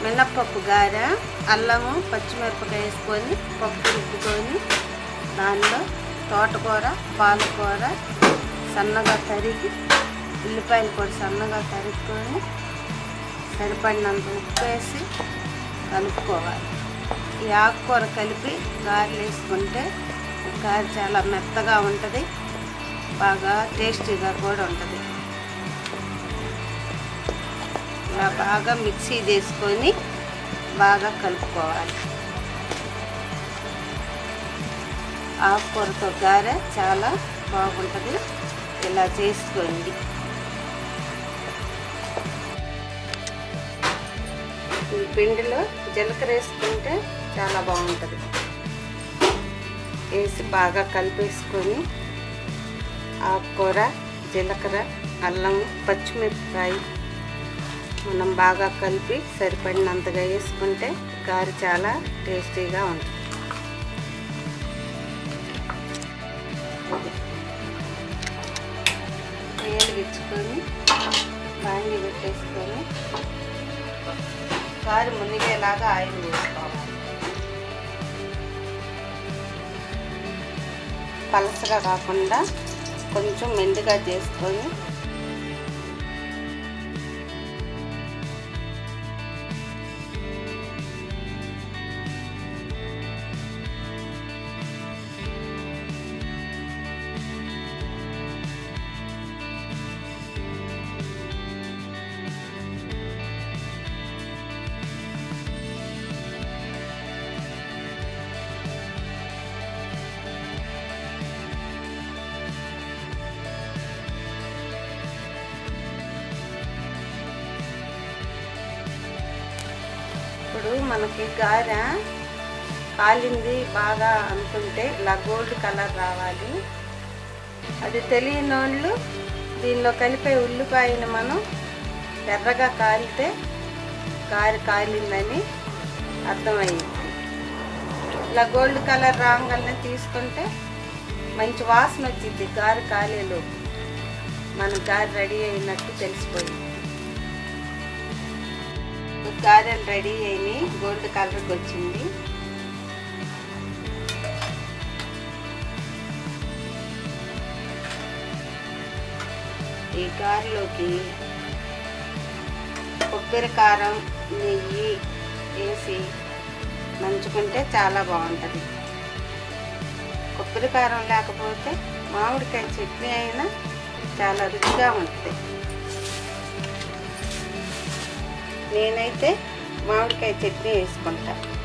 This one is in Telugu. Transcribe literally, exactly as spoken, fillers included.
మినపప్పు గార, అల్లము, పచ్చిమిరపకాయ వేసుకొని పప్పు రుబ్బుకొని దానిలో తోటకూర, పాలకూర సన్నగా తరిగి, ఉల్లిపాయలు కూడా సన్నగా తరుక్కొని సరిపడినంత ఉప్పు వేసి కలుపుకోవాలి. ఈ ఆకుకూర కలిపి గారెలు వేసుకుంటే గారె చాలా మెత్తగా ఉంటుంది, బాగా టేస్టీగా కూడా ఉంటుంది. ఇలా బాగా మిక్సీ చేసుకొని బాగా కలుపుకోవాలి. ఆకుకూరతో గారె చాలా బాగుంటుంది. ఇలా చేసుకోండి. ఈ పిండిలో జీలకర్ర వేసుకుంటే చాలా బాగుంటుంది. వేసి బాగా కలిపేసుకొని ఆకుకూర, జీలకర్ర, అల్లం, పచ్చిమిరపకాయ మనం బాగా కలిపి సరిపడినంతగా వేసుకుంటే గారె చాలా టేస్టీగా ఉంటుంది. వేలిగించుకొని బాండి పెట్టేసుకొని గారె మునిగేలాగా ఆయిల్ వేసుకోవాలి. పలసగా కాకుండా కొంచెం మెండుగా చేసుకొని ఇప్పుడు మనకి గారె కాలింది బాగా అనుకుంటే ఇలా గోల్డ్ కలర్ రావాలి. అది తెలియని వాళ్ళు దీనిలో కలిపే ఉల్లిపాయని మనం ఎర్రగా కాలితే గారె కాలిందని అర్థమైంది. ఇలా గోల్డ్ కలర్ రాగానే తీసుకుంటే మంచి వాసన వచ్చింది. గారె కాలేలోపు మన గారె రెడీ అయినట్టు తెలిసిపోయింది. గారెలు రెడీ అయినాయి, గోల్డ్ కలర్కి వచ్చింది. ఈ గారెలోకి కొబ్బరి కారం, నెయ్యి వేసి నంచుకుంటే చాలా బాగుంటుంది. కొబ్బరి కారం లేకపోతే మామిడికాయ చట్నీ అయినా చాలా రుచిగా ఉంటుంది. నేనైతే మామిడికాయ చట్నీ వేసుకుంటా.